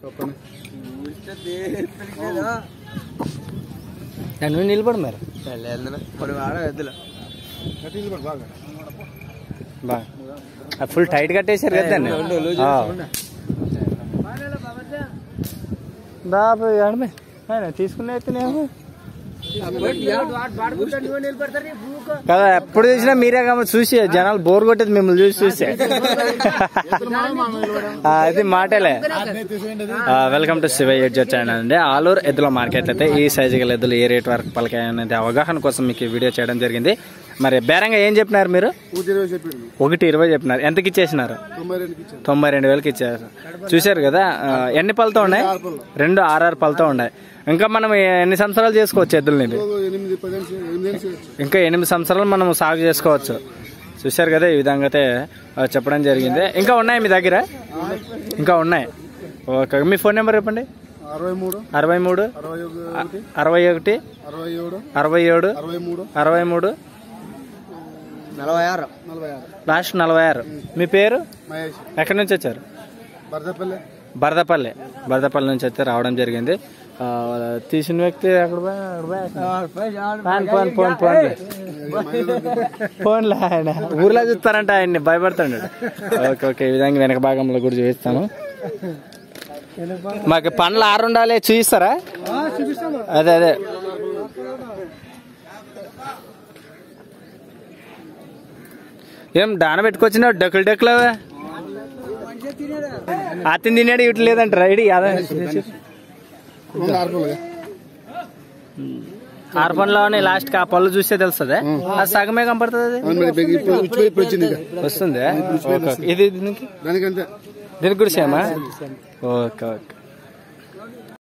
నువ్వు నిలబడు మరి ఫుల్ టైట్ కట్టేశారు కదా దాన్ని తీసుకునే అయితేనేమో కదా ఎప్పుడు చూసినా మీరే కాబట్టి చూసి జనాలు బోర్ కొట్టేది మిమ్మల్ని చూసి అది మాటలే. వెల్కమ్ టు శివయ్య ఎడ్జర్ ఛానల్ అండి. ఆలూరు ఎద్దుల మార్కెట్ అయితే ఈ సైజు గల ఎద్దులు ఏ రేట్ వరకు పలికాయి అనేది అవగాహన కోసం మీకు వీడియో చేయడం జరిగింది. మరి బేరంగా ఏం చెప్పినారు మీరు? 1,20 చెప్పినారు. ఎంతకి ఇచ్చేసినారు? 92,000కి ఇచ్చారు. చూశారు కదా ఎన్ని పళ్ళతో ఉన్నాయి? 2 6 పళ్ళతో ఉన్నాయి. ఇంకా మనం ఎన్ని సంవత్సరాలు చేసుకోవచ్చు ఎద్దులని? ఇంకా 8 సంవత్సరాలు మనం సాగు చేసుకోవచ్చు. చూశారు కదా ఈ విధంగా అయితే చెప్పడం జరిగింది. ఇంకా ఉన్నాయి మీ దగ్గర? ఇంకా ఉన్నాయి. ఓకే, మీ ఫోన్ నెంబర్ చెప్పండి. 63 61 67 63 46 లాస్ట్ 46. మీ పేరు? ఎక్కడి నుంచి వచ్చారు? బరదపల్లి నుంచి అయితే రావడం జరిగింది. తీసిన వ్యక్తి ఫోన్లో ఆయన ఊర్లో చూస్తారంట, ఆయన్ని భయపడతాడు. ఓకే ఓకే, ఈ విధంగా వెనక భాగంలో కూడా చూపిస్తాను. మాకు పండ్లు 6 ఉండాలి, చూపిస్తారా? అదే ఏం దాన పెట్టుకొచ్చినా డెక్కులు అతను తినేడు ఇటు లేదంటారా? ఇది 6 పనులు లాస్ట్ కి ఆ పళ్ళు చూస్తే తెలుస్తుంది. అది సగమే కనపడుతుంది. వస్తుంది ఇది దీనికి కూడా సేమా? Okay okay.